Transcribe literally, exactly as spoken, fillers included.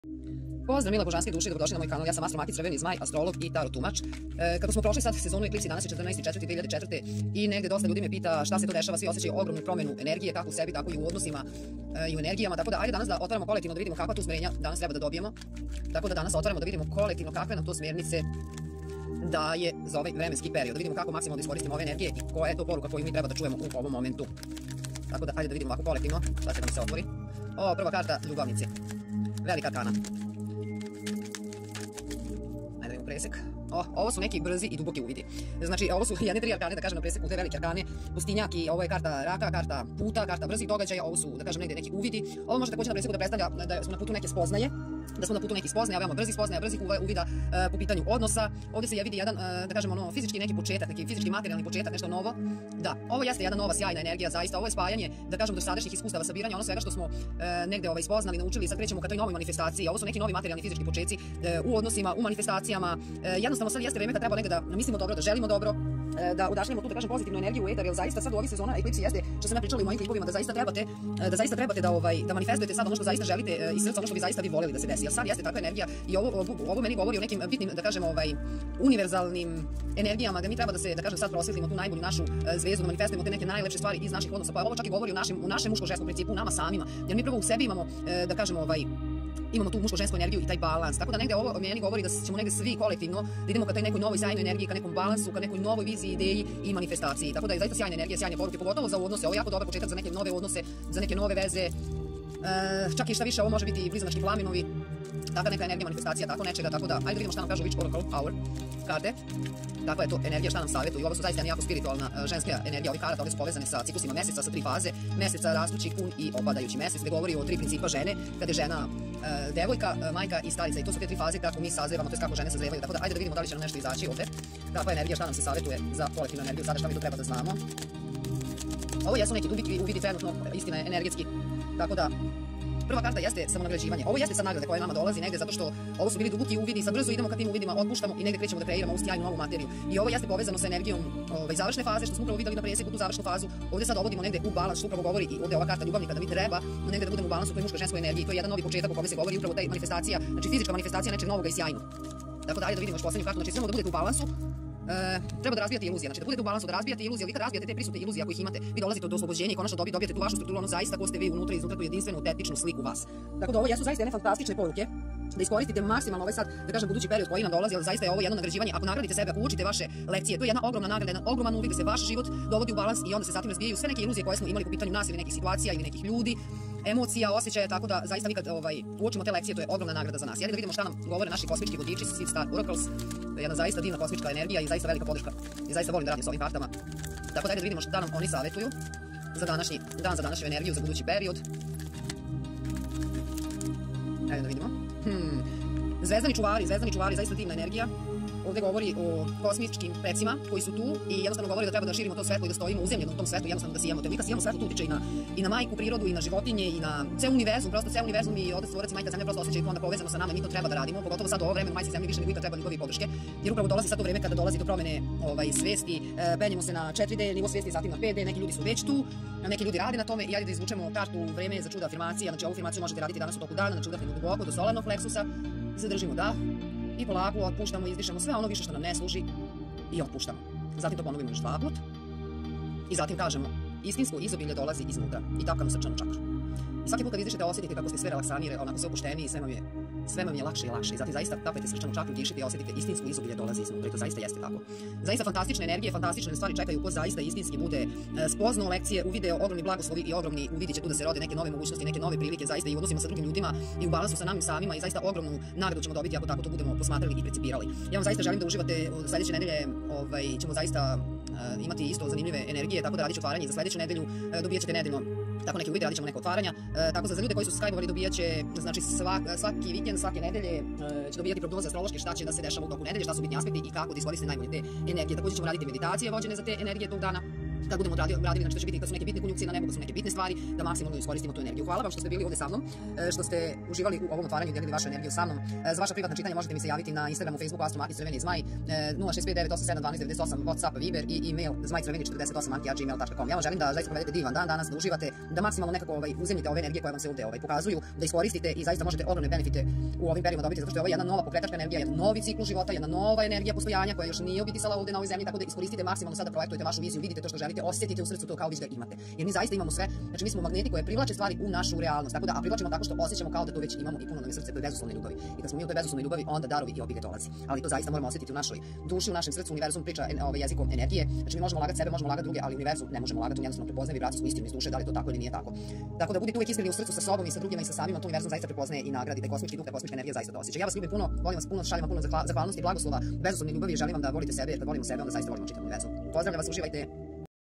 Pozdrav mila božanske duše, dobrodošli na moj kanal. Ja sam Astro Maki, crveni zmaj, astrolog i tarot tumač. E, kako smo prošli sad sezonu eklipsi, danas je četrnaesti četvrti dve hiljade četvrte. i negde dosta ljudi me pita šta se to dešava, svi osjećaju ogromnu promenu energije, kako u sebi, tako i u odnosima e, i u energijama. Tako da ajde danas da otvaramo kolektivno da vidimo kakva tu smerenja danas treba da dobijemo. Tako da danas otvaramo da vidimo kolektivno kakve nam to smernice daje za ovaj vremenski period. Da vidimo kako maksimalno da iskoristimo ove energije i koja je to poruka koju mi treba da čujemo u ovom momentu. Tako da ajde da vidimo ovako kolektivno šta će nam se otvori. Ovo prva karta ljubavnici. Velika arkana. Presek. O, ovo su neki brzi i duboki uvidi. Znači, ovo su jedne tri arkane, da kažem na preseku, dve velike arkane, pustinjak i ovo je karta raka, karta puta, karta brzih događaja, ovo su, da kažem, negde neki uvidi. Ovo može također na preseku da predstavlja da smo na putu neke spoznaje, da smo na putu nekih spoznaja, veoma brzih spoznaja, brzih uvida uh, po pitanju odnosa. Ovdje se je vidi jedan, uh, da kažem, ono, fizički neki početak, neki fizički materijalni početak, nešto novo. Da, ovo jeste jedna nova sjajna energija, zaista, ovo je spajanje, da kažem, do sadašnjih iskustava, sabiranja, ono svega što smo uh, negde ovaj, spoznali, naučili, sad krećemo ka toj novoj manifestaciji. Ovo su neki novi materijalni fizički počeci uh, u odnosima, u manifestacijama. Uh, jednostavno sad jeste vreme kad treba negde da mislimo dobro, da želimo dobro, da udašnjemo tu, da kažem, pozitivnu energiju u etar, jer zaista sad u ovih sezona eklipsi jeste, što sam ja pričala u mojim klipovima, da zaista trebate, da zaista trebate da, ovaj, da manifestujete sad ono što zaista želite iz srca, ono što bi zaista vi voljeli da se desi. Jer sad jeste takva energija i ovo, ovo meni govori o nekim bitnim, da kažem, ovaj, univerzalnim energijama, da mi treba da se, da kažem, sad prosvjetlimo tu najbolju našu zvezdu, da manifestujemo te neke najlepše stvari iz naših odnosa. Pa ovo čak i govori o našem, u našem muško-ženskom principu, u nama samima, jer mi prvo u sebi imamo, da kažem, ovaj, imamo tu muško-žensku energiju i taj balans. Tako da negde ovo meni govori da ćemo negde svi kolektivno da idemo ka taj nekoj novoj sjajnoj energiji, ka nekom balansu, ka nekoj novoj viziji, ideji i manifestaciji. Tako da je zaista sjajna energija, sjajne poruke, pogotovo za odnose. Ovo je jako dobar početak za neke nove odnose, za neke nove veze. E, čak i šta više, ovo može biti i blizanački plamenovi. Takva neka energija manifestacija, tako nečega. Tako da, ajde da vidimo šta nam kažu Witch Oracle Hour karte. Takva je to energija, šta nam savjetuju. Ovo su zaista jako spiritualna ženska energija ovih karata, ovdje su povezane sa ciklusima meseca, sa tri faze, meseca rastući, pun i opadajući mesec, gde govori o tri principa žene, kada je žena uh, devojka, uh, majka i starica. I to su te tri faze kako mi sazrevamo, to je kako žene sazrevaju. Tako da ajde da vidimo da li će nam nešto izaći ovdje. Takva energija, šta nam se savjetuje za kolektivnu energiju, sada šta mi to treba da znamo. Ovo jesu neki dubiki uvidi trenutno, istina je energetski. Tako da prva karta jeste samonagrađivanje. Ovo jeste sad nagrada koja nama dolazi negde zato što ovo su bili duboki uvidi i sad brzo idemo ka tim uvidima, otpuštamo i negde krećemo da kreiramo ovu sjajnu novu materiju. I ovo jeste povezano sa energijom ovaj, završne faze, što smo upravo videli na preseku, tu završnu fazu. Ovdje sad dovodimo negde u balans, što upravo govori i ovdje ova karta ljubavnika, da mi treba negde da budemo u balansu toj muško-ženskoj energiji. To je jedan novi početak o kome se govori upravo taj manifestacija, znači fizička manifestacija nečeg novog i sjajnog. Tako da ajde da vidimo još poslednju kartu, znači samo da budete u balansu. E, treba da razbijate iluzije, znači da budete u balansu, da razbijate iluzije, ali kad razbijate te prisutne iluzije ako ih imate, vi dolazite do oslobođenja i konačno dobijete tu vašu strukturu, ono zaista ko ste vi unutra, iznutra tu jedinstvenu, autentičnu sliku vas. Tako da ovo jesu zaista jedne fantastične poruke, da iskoristite maksimalno ovaj sad, da kažem, budući period koji nam dolazi, ali zaista je ovo jedno nagrađivanje. Ako nagradite sebe, ako učite vaše lekcije, to je jedna ogromna nagrada, jedan ogroman uvid da se vaš život dovodi u balans i onda se zatim razbijaju sve neke iluzije koje smo imali po pitanju nas ili nekih situacija ili nekih ljudi, emocija, osjećaja, tako da zaista mi kad ovaj, uočimo te lekcije, to je ogromna nagrada za nas. Ajde da vidimo šta nam govore naši kosmički vodiči, Seed Star Oracles. To je jedna zaista divna kosmička energija i zaista velika podrška. I zaista volim da radim s ovim kartama. Tako da ajde da vidimo šta nam oni savjetuju za današnji dan, za današnju energiju, za budući period. Ajde da vidimo. Hmm. Zvezdani čuvari, zvezdani čuvari, zaista divna energija. Ovdje govori o kosmičkim precima koji su tu i jednostavno govori da treba da širimo to svetlo i da stojimo uzemljeno u tom svetu, jednostavno da sijemo. Te mi kad sijemo svetlo, tu utiče i na, i na majku prirodu, i na životinje, i na ceo univerzum, prosto ceo univerzum i Otac Tvorac i Majka Zemlja prosto osjećaju to onda povezano sa nama i mi to treba da radimo, pogotovo sad u ovo vreme u Majci Zemlji više nego ikad treba ljubavi i podrške, jer upravo dolazi sad to vreme kada dolazi do promene ovaj, svesti, e, penjemo se na četiri D, nivo svesti, zatim na pet D, neki ljudi su već tu, neki ljudi rade na tome i ajde da izvučemo kartu vreme za čuda afirmacija, znači ovu afirmaciju možete raditi danas u toku dana, znači udahnemo duboko do solarnog pleksusa, zadržimo dah i polako otpuštamo i izdišemo sve ono više što nam ne služi i otpuštamo. Zatim to ponovimo još dva put i zatim kažemo istinsko izobilje dolazi iznutra i tapkamo srčanu čakru. I svaki put kad izdišete osjetite kako ste sve relaksanije, onako sve opušteniji i sve vam je, sve vam je lakše i lakše. I zatim zaista tapajte srčanu čakru, dišite i osjetite istinsko izobilje dolazi iznutra i to zaista jeste tako. Zaista fantastične energije, fantastične stvari čekaju ko zaista istinski bude spoznao lekcije, uvideo ogromni blagoslovi i ogromni uvidi će tu da se rode neke nove mogućnosti, neke nove prilike zaista i u odnosima sa drugim ljudima i u balansu sa namim samima i zaista ogromnu nagradu ćemo dobiti ako tako to budemo posmatrali i precipirali. Ja vam zaista želim da uživate, sledeće nedelje ovaj, ćemo zaista uh, imati isto zanimljive energije, tako da radit ću otvaranje za sledeću nedelju, uh, dobijat ćete nedeljno tako neke uvide, radit ćemo neke otvaranja, e, tako da za ljude koji su skype-ovali dobijat će, znači svak, svaki vikend, svake nedelje e, će dobijati prognoze astrološke šta će da se dešava u toku nedelje, šta su bitni aspekti i kako da iskoristite najbolje te energije. Također ćemo raditi meditacije vođene za te energije tog dana. kad budemo radili, radili, znači da će biti, kad su neke bitne konjunkcije na nebu, kad su neke bitne stvari, da maksimalno iskoristimo tu energiju. Hvala vam što ste bili ovde sa mnom, što ste uživali u ovom otvaranju i delili vašu energiju sa mnom. Za vaša privatna čitanja možete mi se javiti na Instagramu, Facebooku, Astro Matić Crveni Zmaj, nula šest pet devet osam sedam jedan dva devet osam, WhatsApp, Viber i e-mail zmaj crveni četrdeset osam arobak gmail dot com. Ja vam želim da zaista provedete divan dan danas, da uživate, da maksimalno nekako ovaj, uzemljite ove energije koje vam se ovde ovaj, pokazuju, da iskoristite i zaista možete ogromne benefite u ovim periodima dobiti, zato što je ovo jedna nova pokretačka energija, jedan novi ciklus života, jedna nova energija postojanja koja još nije obidisala ovde na ovoj zemlji, tako da iskoristite maksimalno sada, projektujete vašu viziju, vidite to što želite, osjetite u srcu to kao vi ga imate. Jer mi zaista imamo sve, znači mi smo magneti koje privlače stvari u našu realnost, tako da a privlačimo tako što osjećamo kao da to već imamo i puno nam je srce, to je bezuslovne ljubavi. I kad smo mi u toj bezuslovnoj ljubavi, onda darovi i obilje dolazi. Ali to zaista moramo osjetiti u našoj duši, u našem srcu. Univerzum priča ovaj jezikom energije. Znači mi možemo lagati sebe, možemo lagati druge, ali univerzum ne možemo lagati, on jednostavno prepoznaje vibracijsku istinu iz duše, da li to tako ili nije tako. Tako da budite uvijek iskreni u srcu sa sobom i sa drugima i sa samima, to univerzum zaista prepoznaje i nagradi, da kosmički duh, da kosmička energija zaista to osjeća. Ja vas ljubim puno, volim vas puno, šaljem vam puno zahvalnosti, blagoslova, bezuslovne ljubavi, želim vam da volite sebe, jer kad volimo sebe, onda zaista volimo čitav univerzum. Pozdravljam vas, uživajte.